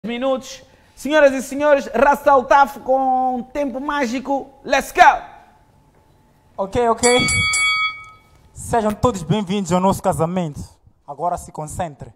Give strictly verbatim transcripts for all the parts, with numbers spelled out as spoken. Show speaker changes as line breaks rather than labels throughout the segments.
Minutos. Senhoras e senhores, Ras Al Taf com tempo mágico. Let's go!
Ok, ok. Sejam todos bem-vindos ao nosso casamento. Agora se concentre.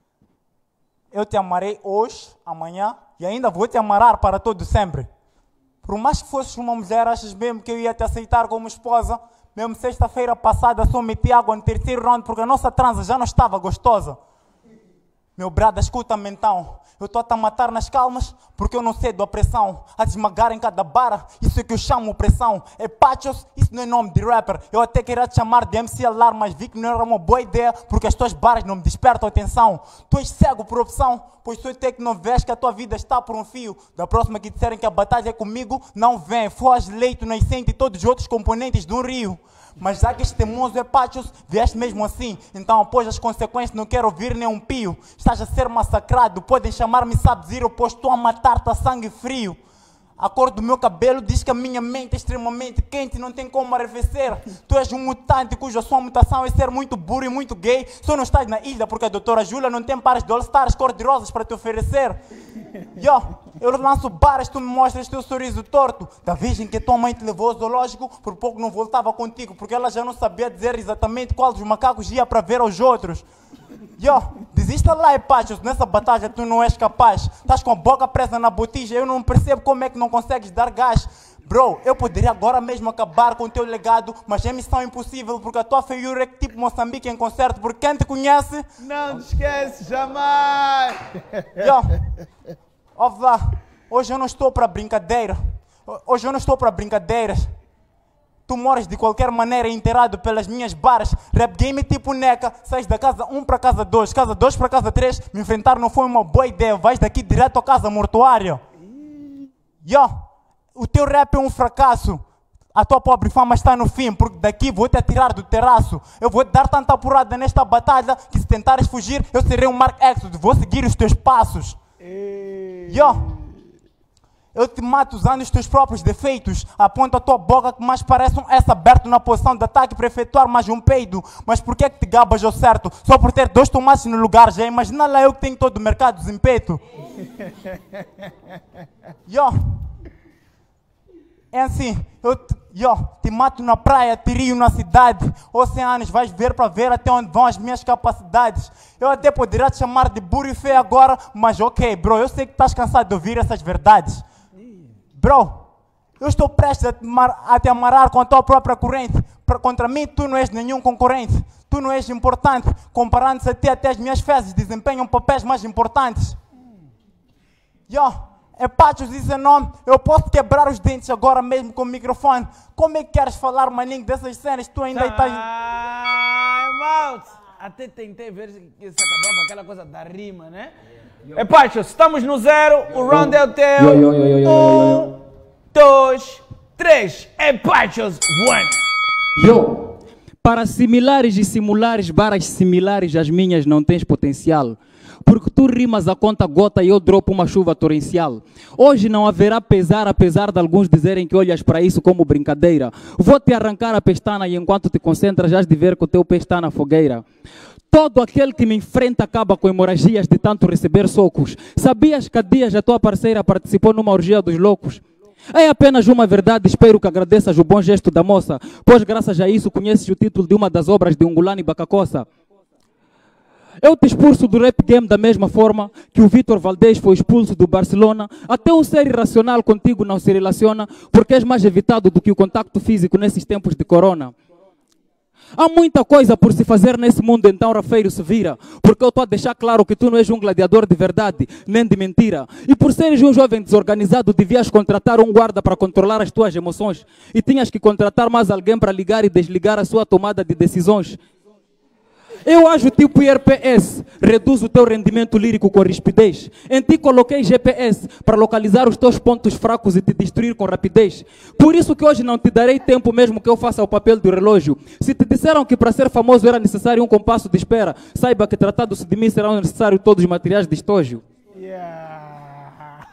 Eu te amarei hoje, amanhã e ainda vou te amarar para todo sempre. Por mais que fosses uma mulher, achas mesmo que eu ia te aceitar como esposa? Mesmo sexta-feira passada só meti água no terceiro round porque a nossa transa já não estava gostosa. Meu brada, escuta-me então. Eu estou a te matar nas calmas porque eu não cedo a pressão. A te esmagar em cada barra, isso é que eu chamo opressão. É Pachos, isso não é nome de rapper. Eu até queria te chamar de M C Alarm, mas vi que não era uma boa ideia porque as tuas barras não me despertam atenção. Tu és cego por opção, pois sou até que não vês que a tua vida está por um fio. Da próxima que disserem que a batalha é comigo, não vem. Foge leito, nascente e todos os outros componentes de um rio. Mas já que este teimoso é Pachos, vieste mesmo assim. Então após as consequências não quero ouvir nem um pio. Estás a ser massacrado, podem chamar-me Sub-Zero, pois estou a matar-te a sangue frio. A cor do meu cabelo diz que a minha mente é extremamente quente e não tem como arrefecer. Tu és um mutante cuja sua mutação é ser muito burro e muito gay. Só não estás na ilha porque a doutora Júlia não tem pares de All-Stars cor-de-rosas para te oferecer. Yo, eu lanço baras, tu me mostras teu sorriso torto. Da virgem que tua mãe te levou ao zoológico, por pouco não voltava contigo, porque ela já não sabia dizer exatamente qual dos macacos ia para ver aos outros. Yo, desista lá, Pachos, nessa batalha tu não és capaz. Estás com a boca presa na botija, eu não percebo como é que não consegues dar gás. Bro, eu poderia agora mesmo acabar com o teu legado, mas é missão impossível porque a tua feiura é tipo Moçambique em concerto, porque quem te conhece...
Não te esquece jamais!
Yo, ouve lá, hoje eu não estou para brincadeira, hoje eu não estou para brincadeiras. Tu moras de qualquer maneira inteirado pelas minhas barras. Rap game tipo neca, sais da casa um para casa dois, casa dois para casa três. Me enfrentar não foi uma boa ideia, vais daqui direto à casa mortuária. Yo, o teu rap é um fracasso. A tua pobre fama está no fim, porque daqui vou te atirar do terraço. Eu vou te dar tanta porrada nesta batalha que se tentares fugir, eu serei um Mark Exodus, vou seguir os teus passos. Yo, eu te mato usando os teus próprios defeitos. Aponta a tua boca que mais parece um S aberto na posição de ataque para efetuar mais um peido. Mas por que é que te gabas ao certo? Só por ter dois tomates no lugar, já imagina lá eu que tenho todo o mercado desempeito. Yo, é assim, eu te, yo, te mato na praia, te rio na cidade. Oceanos, vais ver para ver até onde vão as minhas capacidades. Eu até poderia te chamar de burro e feio agora, mas ok, bro, eu sei que estás cansado de ouvir essas verdades. Bro, eu estou prestes a te, a te amarrar com a tua própria corrente. Pra, contra mim, tu não és nenhum concorrente. Tu não és importante. Comparando-se a ti, até as minhas fezes desempenham papéis mais importantes. Yo, é Pachos, isso é nome. Eu posso quebrar os dentes agora mesmo com o microfone. Como é que queres falar, maninho, dessas cenas? Tu ainda estás...
Time out! Até tentei ver se se acabava aquela coisa da rima, né? É Pachos, estamos no zero, o round é o teu.
Yo, yo, yo, yo, yo,
Um, dois, três. É Pachos, one.
Yo! Para similares e simulares, barras similares às minhas não tens potencial. Porque tu rimas a conta gota e eu dropo uma chuva torrencial. Hoje não haverá pesar, apesar de alguns dizerem que olhas para isso como brincadeira. Vou te arrancar a pestana e enquanto te concentras, has de ver que o teu pé está na fogueira. Todo aquele que me enfrenta acaba com hemorragias de tanto receber socos. Sabias que há dias a tua parceira participou numa orgia dos loucos? É apenas uma verdade, espero que agradeças o bom gesto da moça, pois graças a isso conheces o título de uma das obras de Ungulani Bacacossa. Eu te expulso do rap game da mesma forma que o Vitor Valdez foi expulso do Barcelona. Até um ser irracional contigo não se relaciona, porque és mais evitado do que o contacto físico nesses tempos de corona. Há muita coisa por se fazer nesse mundo, então Rafeiro se vira. Porque eu estou a deixar claro que tu não és um gladiador de verdade, nem de mentira. E por seres um jovem desorganizado, devias contratar um guarda para controlar as tuas emoções. E tinhas que contratar mais alguém para ligar e desligar a sua tomada de decisões. Eu ajo tipo I R P S, reduzo o teu rendimento lírico com rispidez. Em ti coloquei G P S para localizar os teus pontos fracos e te destruir com rapidez. Por isso que hoje não te darei tempo mesmo que eu faça o papel do relógio. Se te disseram que para ser famoso era necessário um compasso de espera, saiba que tratado-se de mim serão necessários todos os materiais de estógio.
Yeah.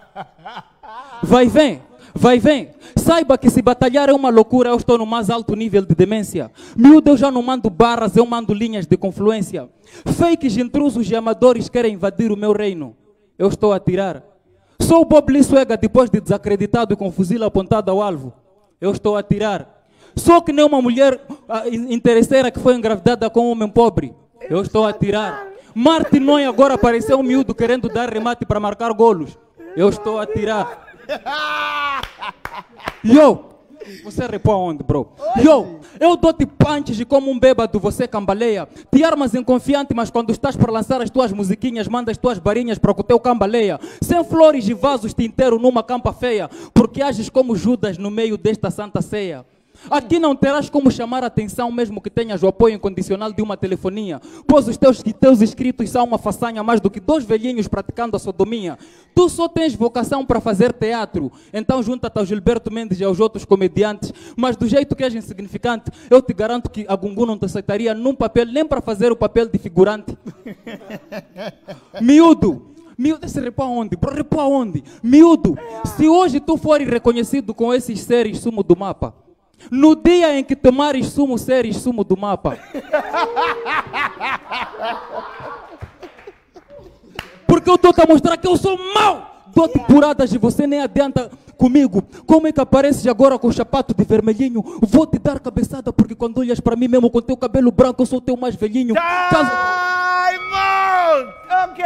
Vai, vem. Vai, vem. Saiba que se batalhar é uma loucura, eu estou no mais alto nível de demência. Miúdo, eu já não mando barras, eu mando linhas de confluência. Fakes, intrusos e amadores querem invadir o meu reino. Eu estou a atirar. Sou o Bob Lee Swagger depois de desacreditado e com fuzil apontado ao alvo. Eu estou a atirar. Sou que nem uma mulher uh, interesseira que foi engravidada com um homem pobre. Eu estou a atirar. Martin Noy agora apareceu um miúdo querendo dar remate para marcar golos. Eu estou a atirar. Yo! Você repõe aonde, bro? Yo! Eu dou-te punches e como um bêbado você cambaleia. Te armas inconfiante, mas quando estás para lançar as tuas musiquinhas, manda as tuas barinhas para que o teu cambaleia. Sem flores e vasos te inteiro numa campa feia, porque ages como Judas no meio desta santa ceia. Aqui não terás como chamar a atenção, mesmo que tenhas o apoio incondicional de uma telefonia, pois os teus, teus inscritos são uma façanha mais do que dois velhinhos praticando a sodomia. Tu só tens vocação para fazer teatro, então junta-te ao Gilberto Mendes e aos outros comediantes, mas do jeito que és insignificante, eu te garanto que a Gungu não te aceitaria num papel, nem para fazer o papel de figurante. Miúdo! Miúdo, esse repô aonde? Bro, repô aonde? Miúdo, se hoje tu fores reconhecido com esses seres sumo do mapa, no dia em que tomares sumo, seres sumo do mapa. Porque eu estou a mostrar que eu sou mau. Dou-te buradas e você nem adianta comigo. Como é que apareces agora com o sapato de vermelhinho? Vou te dar cabeçada porque quando olhas para mim mesmo com teu cabelo branco eu sou o teu mais velhinho.
Time out! Ok.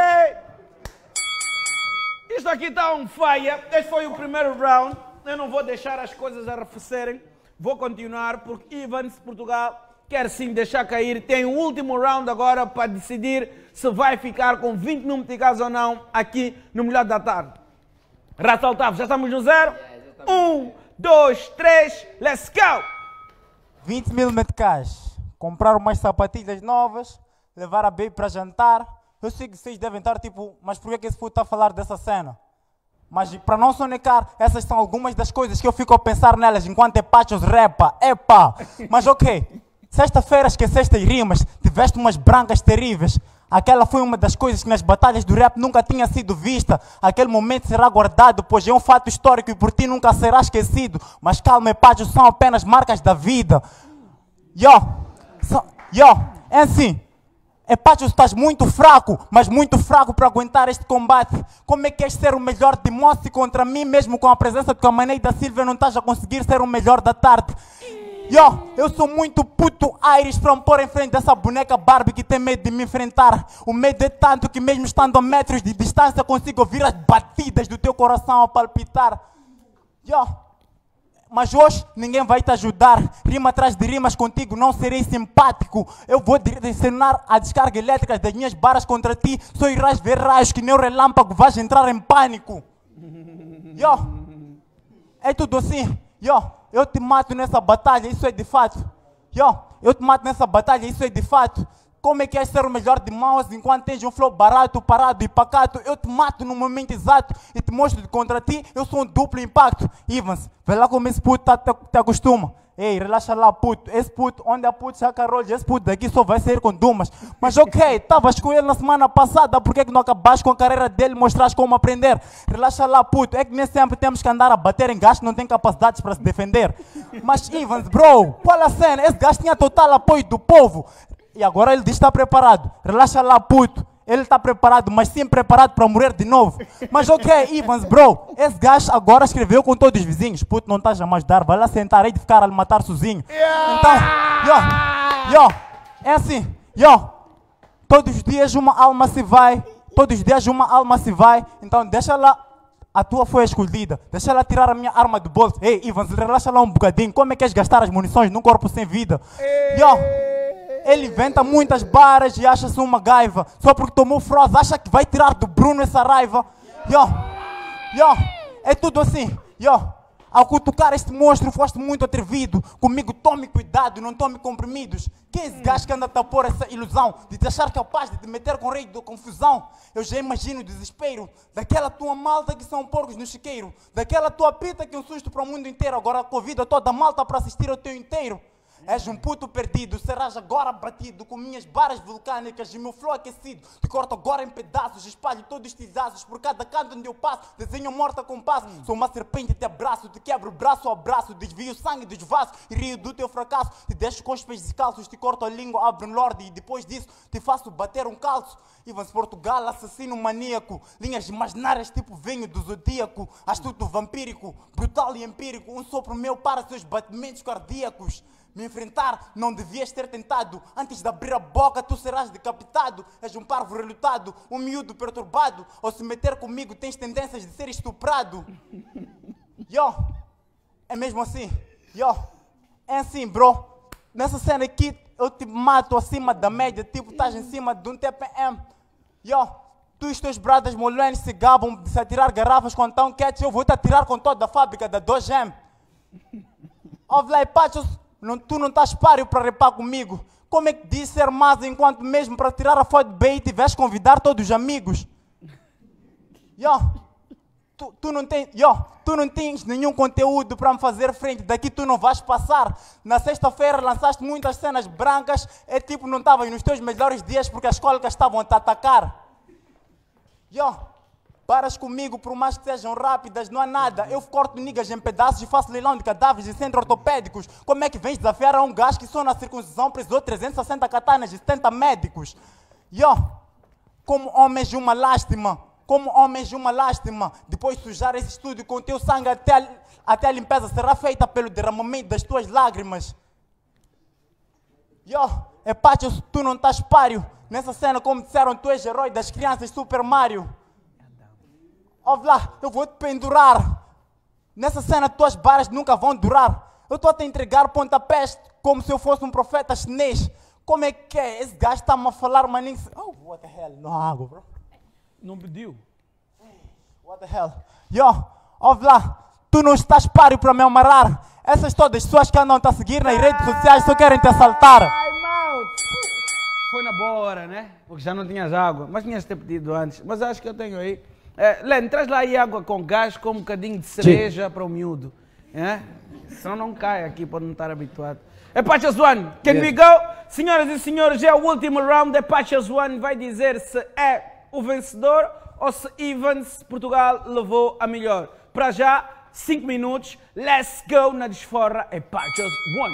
Isto aqui está um fire. Este foi o primeiro round. Eu não vou deixar as coisas arrefecerem. Vou continuar porque Evans Portugal quer sim deixar cair. Tem um último round agora para decidir se vai ficar com vinte mil meticais ou não aqui no Melhor da Tarde. Raça Otávio, já estamos no zero? Um, dois, três, let's go!
vinte mil meticais. Comprar umas sapatilhas novas, levar a baby para jantar. Eu sei que vocês devem estar tipo, mas por que esse puto está a falar dessa cena? Mas para não sonecar, essas são algumas das coisas que eu fico a pensar nelas enquanto é Pachos repa. Epa! Mas ok, sexta-feira esqueceste as rimas, tiveste umas brancas terríveis. Aquela foi uma das coisas que nas batalhas do rap nunca tinha sido vista. Aquele momento será guardado, pois é um fato histórico e por ti nunca será esquecido. Mas calma, Pachos, são apenas marcas da vida. Yo! So, yo! É assim. É Pachos, estás muito fraco, mas muito fraco para aguentar este combate. Como é que és ser o melhor de Mossi contra mim, mesmo com a presença de Camanei da Silva, não estás a conseguir ser o melhor da tarde? Yo, eu sou muito puto Irish para me pôr em frente dessa boneca Barbie que tem medo de me enfrentar. O medo é tanto que mesmo estando a metros de distância consigo ouvir as batidas do teu coração a palpitar. Yo, mas hoje ninguém vai te ajudar. Rima atrás de rimas contigo não serei simpático. Eu vou direcionar a descarga elétrica das minhas barras contra ti. Só irás ver raios que nem o relâmpago vais entrar em pânico. Yo, é tudo assim. Yo, eu te mato nessa batalha, isso é de fato. Yo, eu te mato nessa batalha, isso é de fato. Como é que és ser o melhor de mouse enquanto tens um flow barato, parado e pacato? Eu te mato no momento exato e te mostro que contra ti eu sou um duplo impacto. Evans, vê lá como esse puto tá, te, te acostuma. Ei, relaxa lá, puto. Esse puto, onde há puto, já carolho, esse puto daqui só vai sair com dumas. Mas ok, estavas com ele na semana passada, por que que não acabaste com a carreira dele e mostraste como aprender? Relaxa lá, puto. É que nem sempre temos que andar a bater em gajo que não tem capacidades para se defender. Mas Evans, bro, qual a cena? Esse gajo tinha total apoio do povo. E agora ele diz que está preparado. Relaxa lá, puto. Ele está preparado, mas sim preparado para morrer de novo. Mas ok, Evans, bro. Esse gajo agora escreveu com todos os vizinhos. Puto, não estás a me ajudar. Vai lá sentar aí de ficar a lhe matar sozinho. Então, yo, yo, é assim, yo. Todos os dias uma alma se vai. Todos os dias uma alma se vai. Então deixa lá. A tua foi escolhida. Deixa ela tirar a minha arma do bolso. Ei, Evans, relaxa lá um bocadinho. Como é que queres gastar as munições num corpo sem vida? Yo. Ele inventa muitas barras e acha-se uma gaiva. Só porque tomou froze, acha que vai tirar do Bruno essa raiva. Yo, yo, é tudo assim. Yo, ao cutucar este monstro foste muito atrevido. Comigo tome cuidado, não tome comprimidos. Quem é esse gajo que anda a pôr essa ilusão de te achar capaz de te meter com o rei da confusão? Eu já imagino o desespero daquela tua malta que são porcos no chiqueiro. Daquela tua pita que é um susto para o mundo inteiro. Agora convida toda a malta para assistir ao teu inteiro. És um puto perdido, serás agora batido com minhas barras vulcânicas e meu flow aquecido. Te corto agora em pedaços, espalho todos estilhaços. Por cada canto onde eu passo, desenho morta com passo. Sou uma serpente, te abraço, te quebro braço a braço. Desvio sangue dos vasos e rio do teu fracasso. Te deixo com os pés descalços, te corto a língua, abro um lorde. E depois disso te faço bater um calço. Ivans Portugal, assassino maníaco. Linhas imaginárias tipo vinho do zodíaco. Astuto vampírico, brutal e empírico. Um sopro meu para seus batimentos cardíacos. Me enfrentar não devias ter tentado. Antes de abrir a boca tu serás decapitado. És um parvo relutado, um miúdo perturbado. Ou se meter comigo tens tendências de ser estuprado. Yo, é mesmo assim. Yo, é assim bro. Nessa cena aqui eu te mato acima da média. Tipo estás em cima de um T P M. Yo, tu e os teus bradas molenes se gabam de se atirar garrafas com tão quietos. Eu vou te atirar com toda a fábrica da dois M. Ouve lá, Pachos, não, tu não estás páreo para repar comigo. Como é que diz ser mais enquanto mesmo para tirar a foto de bait e vais convidar todos os amigos? Yo, tu, tu, não tens, yo, tu não tens nenhum conteúdo para me fazer frente. Daqui tu não vais passar. Na sexta-feira lançaste muitas cenas brancas. É tipo não estavas nos teus melhores dias porque as cólicas estavam a te atacar. Yo, paras comigo por mais que sejam rápidas, não há nada. Eu corto niggas em pedaços e faço leilão de cadáveres em centros ortopédicos. Como é que vens desafiar a um gajo que só na circuncisão precisou trezentas e sessenta katanas e setenta médicos? Yo, como homens de uma lástima, como homens de uma lástima. Depois de sujar esse estúdio com o teu sangue até a, até a limpeza será feita pelo derramamento das tuas lágrimas. Yo, é Pachos, tu não estás páreo. Nessa cena, como disseram, tu és herói das crianças Super Mario. Ouve lá, eu vou te pendurar. Nessa cena, tuas barras nunca vão durar. Eu estou a te entregar pontapés como se eu fosse um profeta chinês. Como é que é? Esse gajo está-me a falar, maninho. Oh, what the hell? Não há água, bro.
Não pediu.
What the hell? Yo, ouve lá, tu não estás páreo para me amarrar. Essas todas pessoas que andam a seguir nas redes sociais só querem te assaltar.
Time out. Foi na boa hora, né? Porque já não tinhas água. Mas tinhas ter pedido antes. Mas acho que eu tenho aí. É, Len, traz lá aí água com gás com um bocadinho de cereja para o miúdo. É? Senão não cai aqui, pode não estar habituado. É Pachas One, can we go? Senhoras e senhores, é o último round. É Pachas One, vai dizer se é o vencedor ou se Ivans Portugal levou a melhor. Para já, cinco minutos, let's go na desforra. É Pachas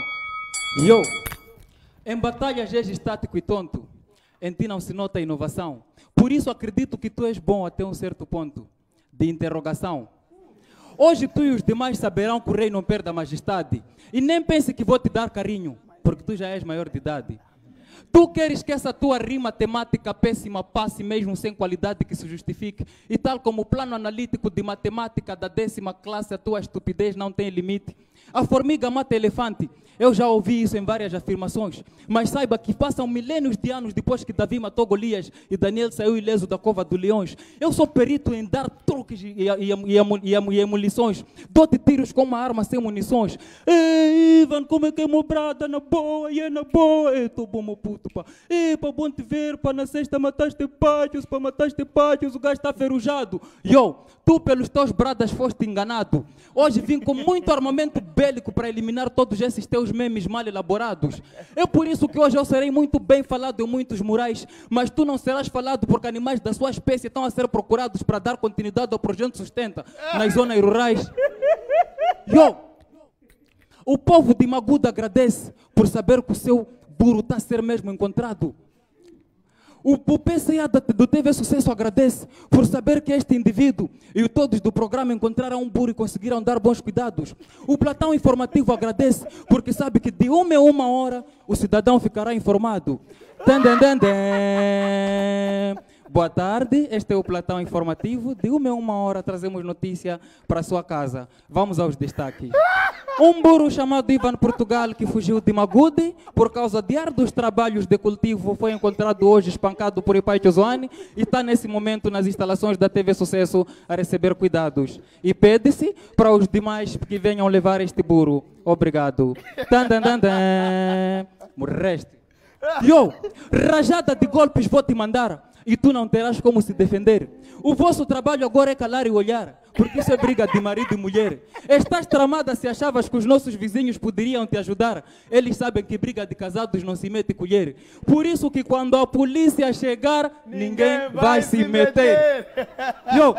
One.
Yo, em batalhas és estático e tonto, em ti não se nota inovação. Por isso acredito que tu és bom até um certo ponto de interrogação. Hoje tu e os demais saberão que o rei não perde a majestade. E nem pense que vou te dar carinho, porque tu já és maior de idade. Tu queres que essa tua rima temática péssima passe mesmo sem qualidade que se justifique. E tal como o plano analítico de matemática da décima classe, a tua estupidez não tem limite. A formiga mata elefante. Eu já ouvi isso em várias afirmações. Mas saiba que passam milênios de anos depois que Davi matou Golias e Daniel saiu ileso da cova dos leões. Eu sou perito em dar truques e, e, e, e, e munições. Dou-te tiros com uma arma sem munições. Ei, Ivan, como é que é meu brada? Na boa, e é na boa. Ei, tô bom, meu puto, pá. Ei, pá, bom te ver, pá. Na sexta mataste pátios, pá, mataste pátios. O gajo está ferrujado. Yo, tu pelos teus bradas foste enganado. Hoje vim com muito armamento bélico para eliminar todos esses teus memes mal elaborados. É por isso que hoje eu serei muito bem falado em muitos murais, mas tu não serás falado porque animais da sua espécie estão a ser procurados para dar continuidade ao projeto Sustenta nas zonas rurais. Yo, o povo de Maguda agradece por saber que o seu burro está a ser mesmo encontrado. O, o P C A do T V Sucesso agradece por saber que este indivíduo e todos do programa encontraram um burro e conseguiram dar bons cuidados. O Platão Informativo agradece porque sabe que de uma a uma hora o cidadão ficará informado. Dan, dan, dan, dan. Boa tarde, este é o Platão Informativo. De uma a uma hora trazemos notícia para a sua casa. Vamos aos destaques. Um burro chamado Ivan Portugal, que fugiu de Magude por causa de árduos trabalhos de cultivo, foi encontrado hoje espancado por Ipai Chozoane e está nesse momento nas instalações da T V Sucesso a receber cuidados. E pede-se para os demais que venham levar este burro. Obrigado. Tan, tan, tan, tan. Morreste. Yo, rajada de golpes vou te mandar. e tu não terás como se defender. O vosso trabalho agora é calar e olhar, porque isso é briga de marido e mulher. Estás tramada se achavas que os nossos vizinhos poderiam te ajudar. Eles sabem que briga de casados não se mete colher. Por isso que quando a polícia chegar, ninguém, ninguém vai, vai se meter. meter. Yo!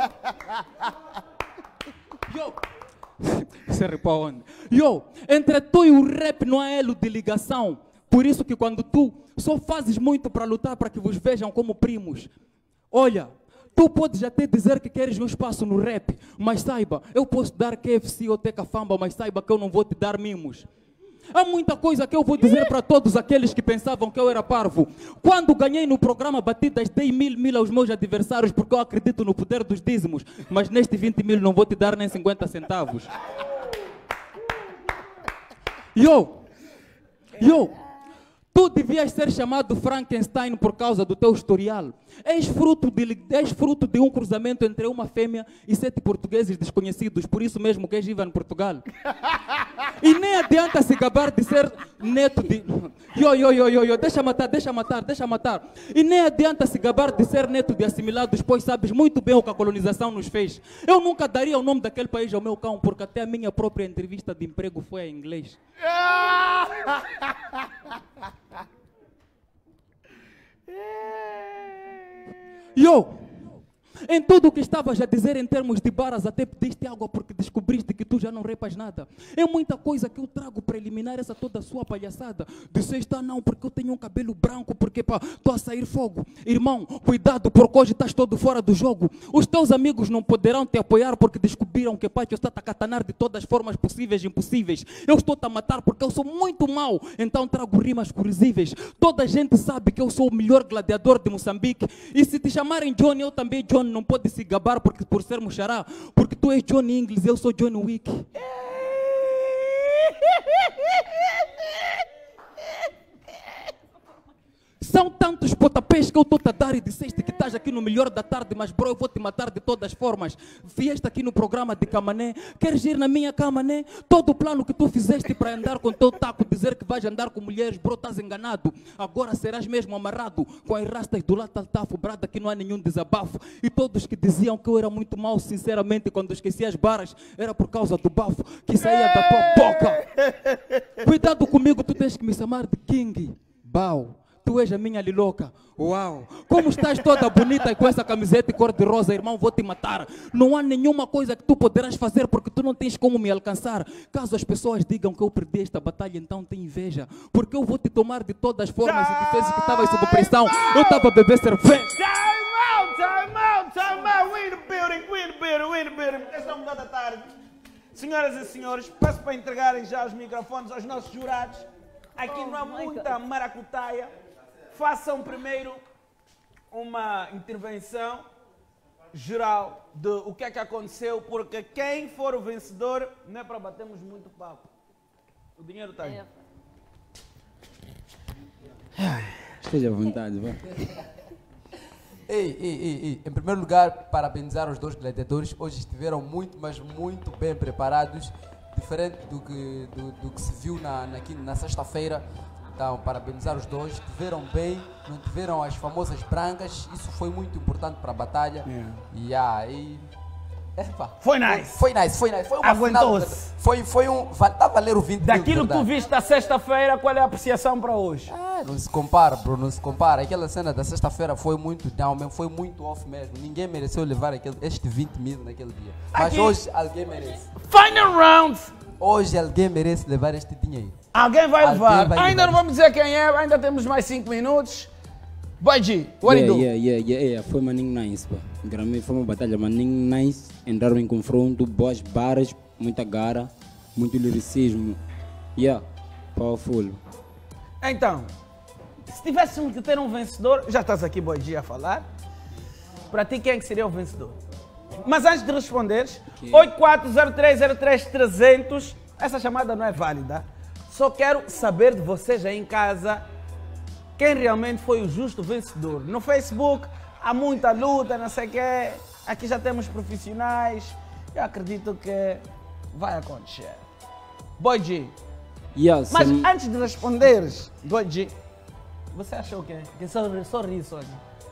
Yo! Você ripa onde? Yo! Entre tu e o rap não há elo de ligação. Por isso que quando tu só fazes muito para lutar para que vos vejam como primos. Olha, tu podes até dizer que queres um espaço no rap, mas saiba, eu posso dar K F C ou Tecafamba, mas saiba que eu não vou te dar mimos. Há muita coisa que eu vou dizer para todos aqueles que pensavam que eu era parvo. Quando ganhei no programa Batidas, dei mil mil aos meus adversários porque eu acredito no poder dos dízimos. Mas neste vinte mil não vou te dar nem cinquenta centavos. Yo! Yo! Tu devias ser chamado Frankenstein por causa do teu historial. És fruto, de, és fruto de um cruzamento entre uma fêmea e sete portugueses desconhecidos. Por isso mesmo que és viva em Portugal. E nem adianta se gabar de ser neto de... Yo, yo, yo, yo, yo, deixa matar, deixa matar, deixa matar. E nem adianta se gabar de ser neto de assimilados, pois sabes muito bem o que a colonização nos fez. Eu nunca daria o nome daquele país ao meu cão, porque até a minha própria entrevista de emprego foi em inglês. Yo! Em tudo o que estavas a dizer em termos de baras, até pediste água porque descobriste que tu já não repas nada. É muita coisa que eu trago para eliminar essa toda a sua palhaçada. Disseste, ah não, porque eu tenho um cabelo branco, porque pá, estou a sair fogo. Irmão, cuidado, porque hoje estás todo fora do jogo. Os teus amigos não poderão te apoiar porque descobriram que pá, tu está a catanar de todas as formas possíveis e impossíveis. Eu estou-te a matar porque eu sou muito mau, então trago rimas corrosíveis. Toda a gente sabe que eu sou o melhor gladiador de Moçambique. E se te chamarem Johnny, eu também Johnny. Não pode se gabar porque, por sermos xará, porque tu és Johnny English, eu sou Johnny Wick. São tantos potapés que eu estou a dar e disseste que estás aqui no melhor da tarde, mas bro, eu vou te matar de todas as formas. Vieste aqui no programa de Camané, queres ir na minha cama, né? Todo o plano que tu fizeste para andar com teu taco, dizer que vais andar com mulheres, bro, estás enganado. Agora serás mesmo amarrado com as rastas do lataltafo, brada, que não há nenhum desabafo. E todos que diziam que eu era muito mau, sinceramente, quando esqueci as barras, era por causa do bafo que saía da tua boca. Cuidado comigo, tu tens que me chamar de King Bao. Tu és a minha liloca. Uau! Como estás toda bonita e com essa camiseta cor-de-rosa, irmão, vou te matar. Não há nenhuma coisa que tu poderás fazer porque tu não tens como me alcançar. Caso as pessoas digam que eu perdi esta batalha, então tem inveja. Porque eu vou te tomar de todas as formas e defesas que estavas sob pressão. Eu estava a beber cerveja.
Time out, time out, time out. We in the building, we in the building, we in the building. Esta é uma da tarde. Senhoras e senhores, peço para entregarem já os microfones aos nossos jurados. Aqui não há muita maracutaia. Façam primeiro uma intervenção geral de o que é que aconteceu, porque quem for o vencedor não é para batermos muito papo. O dinheiro está aí.
Esteja à vontade, vai.
Ei, ei, ei, ei, em primeiro lugar, parabenizar os dois gladiadores. Hoje estiveram muito, mas muito bem preparados, diferente do que, do, do que se viu na, na, na sexta-feira. Então, parabenizar os dois, tiveram bem, não tiveram as famosas brancas, isso foi muito importante para a batalha. Yeah. E aí. Epa,
foi nice!
Foi, foi nice, foi nice. Foi uma
Aguentou-se.
Foi, foi um. Está a valer o vinte
Daquilo
mil,
que tu viste da sexta-feira, qual é a apreciação para hoje?
Ah, não se compara, bro, não se compara. Aquela cena da sexta-feira foi muito down mesmo, foi muito off mesmo. Ninguém mereceu levar aquele, este vinte mil naquele dia. Mas aqui, hoje alguém merece.
Final round!
Hoje alguém merece levar este dinheiro.
Alguém vai
Alguém
levar.
vai
ainda
levar.
não vamos dizer quem é, ainda temos mais cinco minutos. Vai, G, what
yeah,
do you do?
yeah, yeah, yeah, yeah. Foi maninho nice, pá. Gramei, foi uma batalha maninho nice. Entraram em confronto, boas barras, muita gara, muito liricismo. Yeah, powerful.
Então, se tivéssemos que ter um vencedor, já estás aqui, Boy G, a falar. Para ti, quem é que seria o vencedor? Mas antes de responderes, okay. oito quatro zero três zero três trezentos, essa chamada não é válida. Só quero saber de vocês aí em casa quem realmente foi o justo vencedor. No Facebook há muita luta, não sei o quê. Aqui já temos profissionais. Eu acredito que vai acontecer. Boy G.
Yes,
Mas
um...
antes de responderes, Boy G, você achou o quê? Que só, só ri só.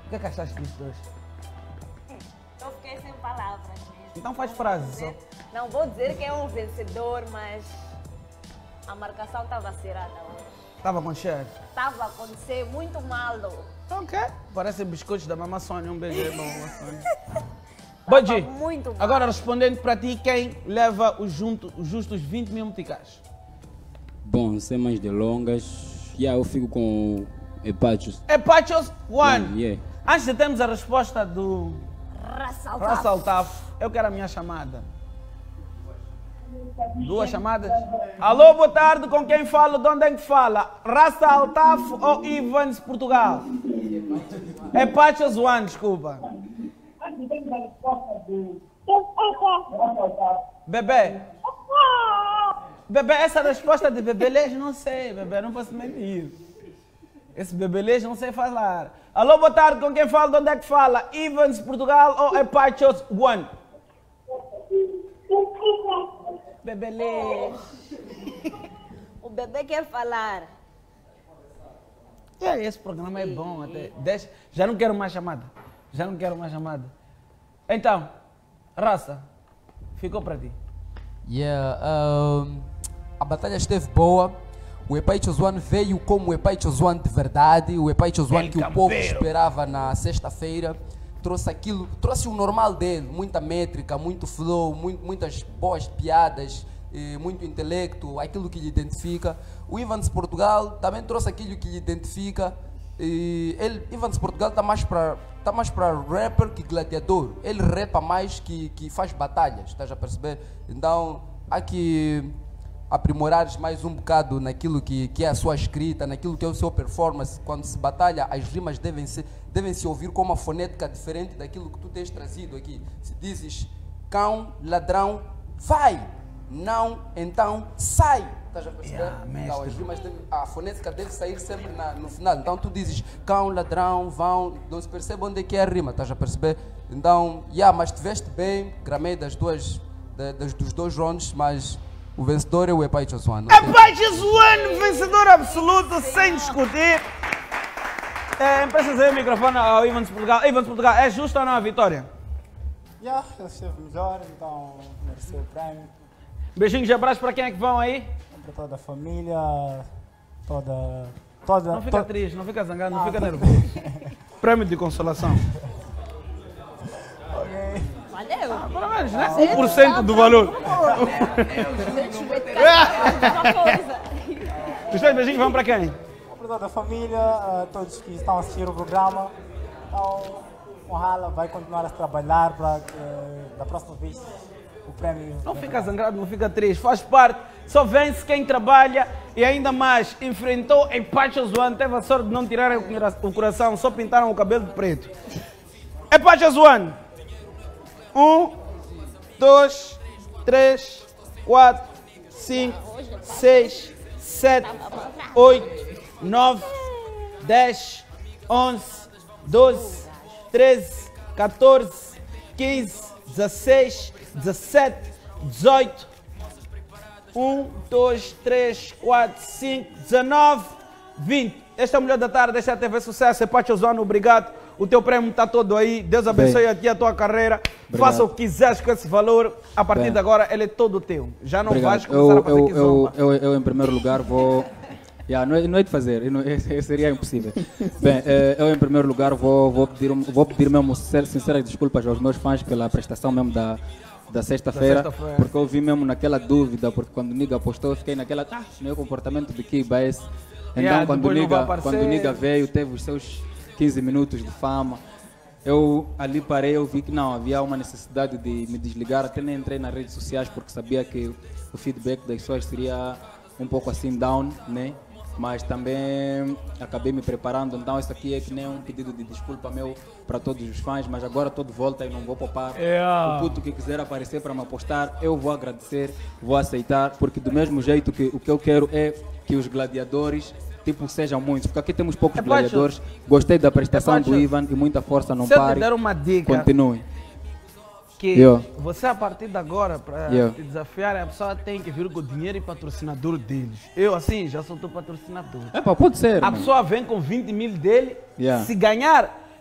O que é que achaste disso dois?
Eu fiquei sem palavras mesmo.
Então faz
Não
frase
vou
só.
dizer- Não vou dizer que é um vencedor, mas a marcação estava cerada hoje.
Tava com cheiro.
Estava a acontecer muito mal.
Ok. Parece biscoitos da Mamá Sônia. Um beijo aí pra Mamá Sônia. Bodji,
muito mal.
agora respondendo para ti, quem leva os, junto, os justos vinte mil meticais?
Bom, sem mais delongas, yeah, eu fico com Epachos.
É Pachos One.
Yeah.
Antes de termos a resposta do
Raça
Raça Altaf, eu quero a minha chamada. Duas chamadas? Alô, boa tarde, com quem falo? De onde é que fala? Raça Altaf ou Ivans Portugal? É Pachos One, desculpa. Bebê. Bebê, essa resposta de bebelês não sei, bebê, não posso mentir. Esse bebelês não sei falar. Alô, boa tarde, com quem fala? De onde é que fala? Ivans Portugal ou é Pachos One? Bebelês.
O bebê quer falar.
É, esse programa é bom até. Deixa, já não quero mais chamada. Já não quero mais chamada. Então, Raça, ficou para ti.
Yeah, um, a batalha esteve boa. O Epai Chozuan veio como o Epai Chozuan de verdade. O Epai Chozuan
El
que o povo
campeiro.
esperava na sexta-feira. Trouxe aquilo, trouxe o normal dele. Muita métrica, muito flow, muito, muitas boas piadas, eh, muito intelecto, aquilo que lhe identifica. O Ivans Portugal também trouxe aquilo que lhe identifica. E ele, Ivans Portugal está mais para tá mais para rapper que gladiador. Ele rapa mais que, que faz batalhas, estás a perceber? Então há que aprimorares mais um bocado naquilo que, que é a sua escrita, naquilo que é o seu performance. Quando se batalha, as rimas devem se, devem se ouvir com uma fonética diferente daquilo que tu tens trazido aqui. Se dizes cão, ladrão, vai! Não, então sai! Estás a perceber?
Yeah,
Então, as
mestre.
rimas devem- a fonética deve sair sempre na- no final. Então tu dizes cão, ladrão, vão, não se percebe onde é que é a rima, estás a perceber? Então, yeah, mas tiveste bem, gramei das duas, da- das, dos dois rounds, mas o vencedor é o Epai Chozuan. não
É
tem-
Pachos One, vencedor absoluto, sem discutir. É, emprestas aí o microfone ao Ivans Portugal. Ivans Portugal, é justa ou não a vitória?
Já, ele esteve melhor, então mereceu o prémio.
Beijinhos de abraço para quem é que vão aí.
Para toda a família, toda. toda
Não fica
to-
triste, não fica zangado, não fica nervoso. Prêmio de consolação.
Valeu.
Pelo menos, né? um por cento do valor.
Uma coisa.
Os dois beijinhos vão para quem?
Para toda a família, a todos que estão a assistir o programa. Então, o Hala vai continuar a trabalhar para que da próxima vez o prémio.
Não fica zangado, não fica triste, faz parte. Só vence quem trabalha e ainda mais enfrentou em Pachos One. Teve a sorte de não tirarem o cora- o coração, só pintaram o cabelo de preto. É Pachos One. Um, dois, três, quatro, cinco, seis, sete, oito, nove, dez, onze, doze, treze, quatorze, quinze, dezesseis, dezessete, dezoito, um, dois, três, quatro, cinco, dezenove, vinte. Esta mulher da tarde, esta é a T V Sucesso, é Pachos One, obrigado. O teu prêmio está todo aí. Deus abençoe
Bem.
a ti, a tua carreira.
Obrigado.
Faça o que quiseres com esse valor. A partir
Bem.
de agora, ele é todo teu. Já não
Obrigado.
vais começar
Eu,
a fazer
eu,
que
eu,
zomba.
eu, eu, em primeiro lugar, vou. Yeah, não, é, não é de fazer, eu não- seria impossível. Bem, eh, eu, em primeiro lugar, vou, vou, pedir, um- vou pedir mesmo sincer- sinceras desculpas aos meus fãs pela prestação mesmo da, da sexta-feira,
Da sexta-feira.
porque eu vi mesmo naquela dúvida, porque quando o Niga postou, eu fiquei naquela. Ah, não é o comportamento de Kiba esse. Então,
Yeah,
quando, o
depois não vai
Niga,
aparecer.
quando o Niga veio, teve os seus quinze minutos de fama. Eu ali parei, eu vi que não, havia uma necessidade de me desligar, até nem entrei nas redes sociais porque sabia que o feedback das pessoas seria um pouco assim down, né? Mas também acabei me preparando, então isso aqui é que nem um pedido de desculpa meu para todos os fãs, mas agora estou de volta e não vou poupar.
Yeah.
O puto que quiser aparecer para me apostar, eu vou agradecer, vou aceitar, porque do mesmo jeito que o que eu quero é que os gladiadores tipo, sejam muitos, porque aqui temos poucos
É, Pacho.
gladiadores. Gostei da prestação
É, Pacho.
do Ivan e muita força, não
Se eu te
pare.
der uma dica,
Continue.
que
Yeah.
você a partir de agora, para
Yeah.
te desafiar, a pessoa tem que vir com o dinheiro e patrocinador deles. Eu, assim, já sou teu patrocinador.
É pá, pode ser.
A
mano.
pessoa vem com vinte mil dele,
Yeah.
se ganhar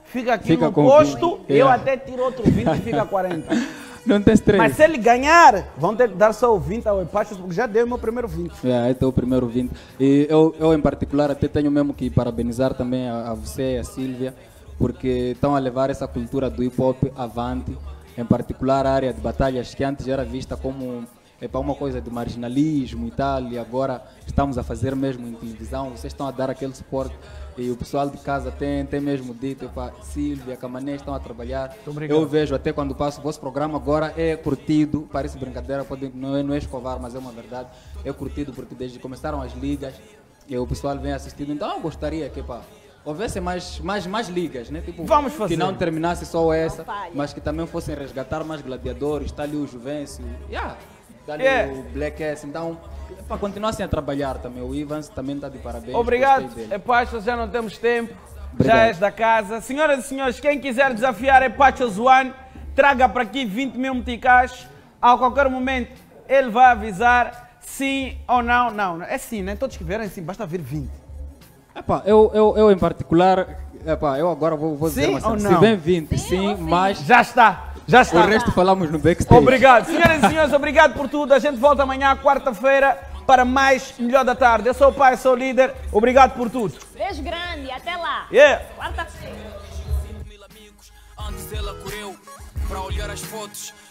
fica aqui
Fica
no
com
posto,
vinte.
eu
É.
até tiro outro vinte e fica quarenta.
Não tem stress.
Mas se ele ganhar, vão ter que dar só o vinte ao Epachos, porque já deu o meu primeiro vinte.
É, esse é o primeiro vinte. E eu, eu, em particular, até tenho mesmo que parabenizar também a, a você e a Sílvia, porque estão a levar essa cultura do hip hop avante, em particular a área de batalhas que antes era vista como é, para uma coisa de marginalismo e tal, e agora estamos a fazer mesmo em televisão, vocês estão a dar aquele suporte. E o pessoal de casa tem, tem mesmo dito, epa, Sílvia, Camané estão a trabalhar. Eu vejo até quando passo o vosso programa agora é curtido, parece brincadeira, pode, não, é, não é escovar, mas é uma verdade. É curtido porque desde que começaram as ligas, e o pessoal vem assistindo. Então eu gostaria que epa, houvesse mais, mais, mais ligas, né? Tipo,
Vamos fazer.
que não terminasse só essa,
falha.
mas que também fossem resgatar mais gladiadores. Está ali o Juvencio, yeah, está ali
Yeah.
o Black S. Então, para continuassem a trabalhar também. O Ivans também está de parabéns.
Obrigado,
gostei dele.
Epachos, já não temos tempo.
Obrigado.
Já és da casa. Senhoras e senhores, quem quiser desafiar Epachos One, traga para aqui vinte mil meticais. A qualquer momento ele vai avisar sim ou não. Não, é sim, né? Todos que vierem sim, basta vir vinte.
Epá, eu, eu, eu em particular, epá, eu agora vou, vou dizer
Sim
uma
ou
coisa.
não?
Se bem vinte, sim,
ou sim?
mas
Já está, já está.
o resto falamos no backstage.
Obrigado. Senhoras e senhores, obrigado por tudo. A gente volta amanhã, quarta-feira, para mais Melhor da Tarde. Eu sou o pai, sou o líder. Obrigado por tudo.
Beijo grande, até lá.
Yeah.
Quarta-feira.
Antes ela correu para olhar as fotos.